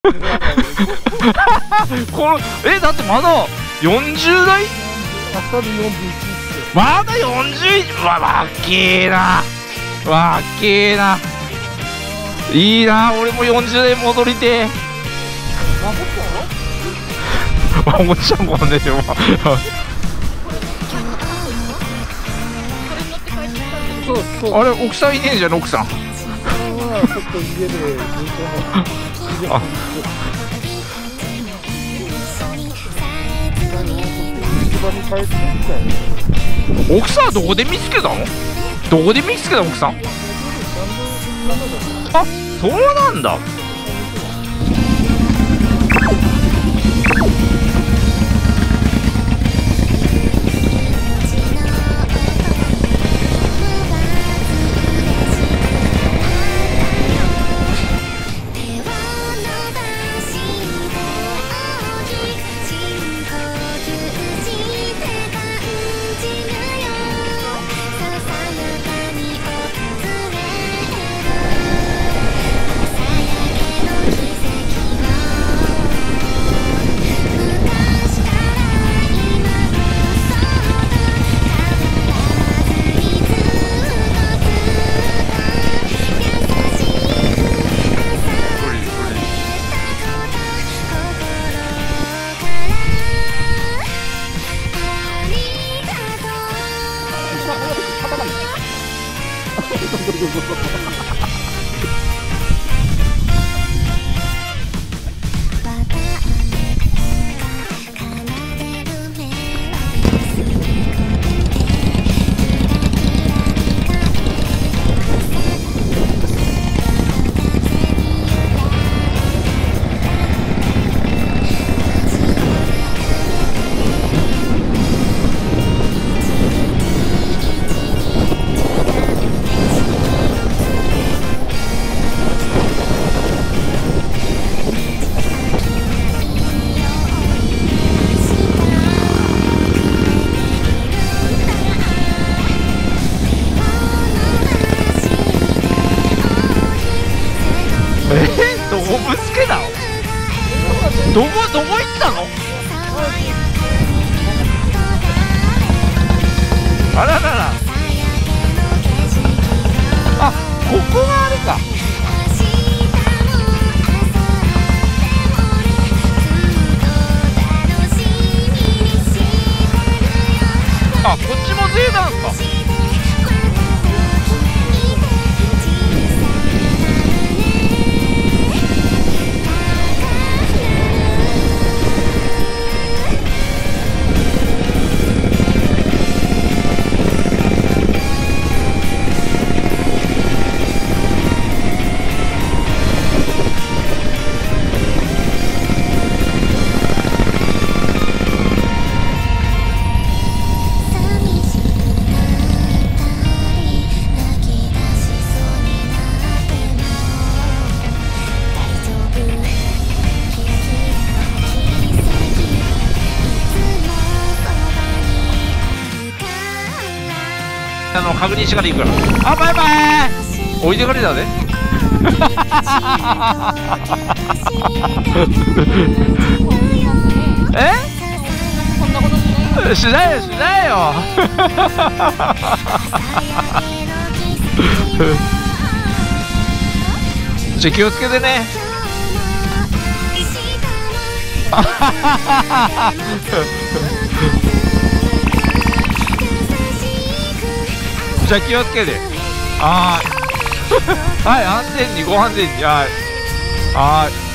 このだってまだ40代、まだ41、わっけえな、わっけえな、いいな、俺も40代戻りてえ。おもちゃもんでしょ。あれ奥さんいねえじゃん、奥さん。あ、奥さんはどこで見つけたの？どこで見つけた奥さん？あ、そうなんだ。どこぶつけたの？どこ行ったの？あららら。あ、ここがあれか。あ、こっちも税なんすか。確認してから行くから。あ、バイバイ。置いてかれたぜ。 こんなことしないよ、しないよ。じゃ、気をつけてね。じゃあ気をつけて。はい、安全にご安全に。はい。